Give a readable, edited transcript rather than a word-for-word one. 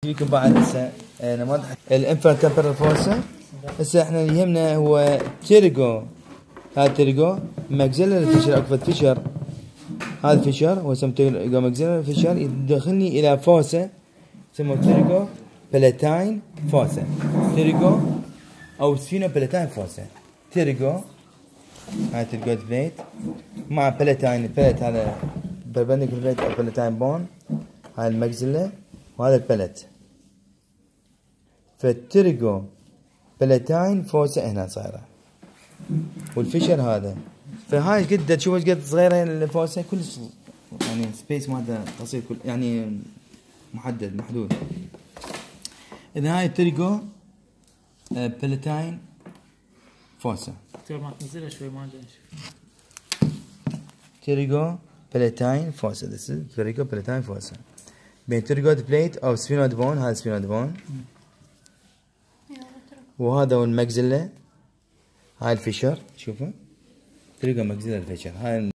فيكم بعد هسه نمط الانفرا تمبرال فوسا. هسه احنا اللي يهمنا هو تيرجو. هذا تيرجو ماكسيلر فيشر، اكو فيشر، هذا فيشر هو اسمه تيرجو ماكسيلر فيشر، يدخلني الى فوسا يسموه تيرجو بلاتاين فوسا، تيرجو او سفينو بلاتاين فوسا. تيرجو هاي تيرجو بليت مع بلاتاين، البلت هذا بربنديكولار بليت او بلاتاين بون، هاي الماكسيلا وهذا البلت، فالتيرجو بلاتاين فوسا هنا صايره، والفيشر هذا. فهاي قد تشوف ايش قد صغيره الفوسا، كل يعني سبيس مالته قصير، كل يعني محدد محدود. اذا هاي التيرجو بلاتاين فوسا، ما تنزلها شوي ما ادري. تيرجو بلاتاين فوسا، this is تيرجو بلاتاين فوسا بين تيرجو بليت او سفينود بون. هذا سفينود بون، وهذا هو الماكسيلا، هاي الفيشر شوفوا تيرجو ماكسيلا الفيشر هاي.